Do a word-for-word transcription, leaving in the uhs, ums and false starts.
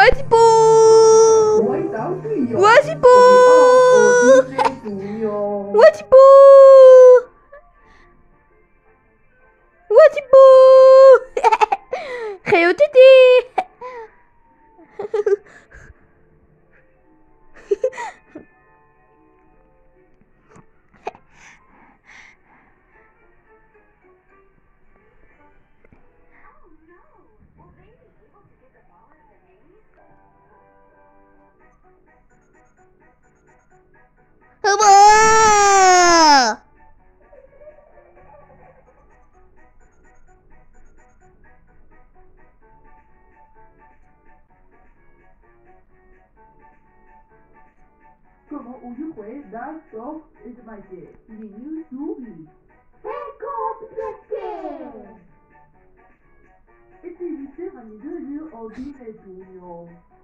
Wasipo! Wasipo! Wasipo! Wasipo! Réo tété! Hubba! Comment aujourd'hui das doch ist meine Linie Subi. Hey, complète! Et puis, je suis en deux lieux au dîner d'union.